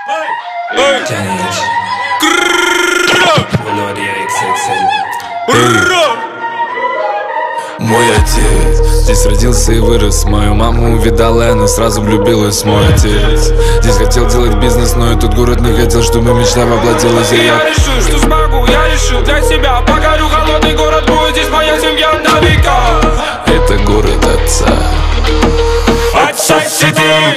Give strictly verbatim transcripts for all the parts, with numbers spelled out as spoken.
Тянешь. Валерия икс икс эль. Мой отец здесь родился и вырос. Мою маму увидала, и она сразу влюбилась. Мой отец здесь хотел делать бизнес, но этот город не хотел, чтобы мечта воплотилась. И я решил, что смогу, я решил для себя. Покорю холодный город, будет здесь моя семья на века. Это город отца. Отца Сити.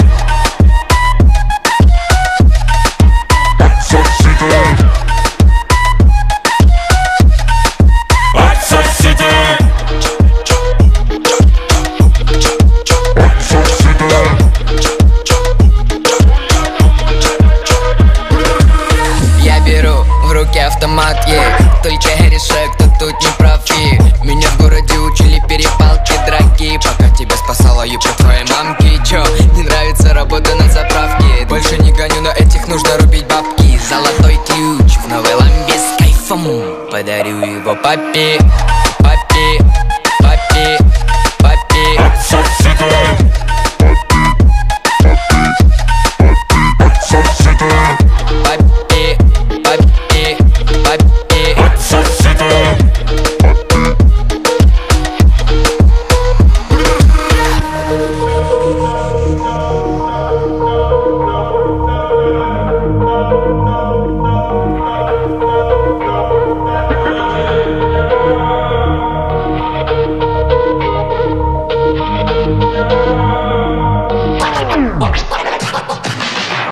Автомат, yeah. Только Хэришек, кто тут не прав, yeah. Меня в городе учили перепалки, драки, пока тебя спасала юбка твоей мамки. Чё, не нравится работа на заправке? Больше не гоню, на этих нужно рубить бабки. Золотой ключ в новой ламбе с кайфом, подарю его папе.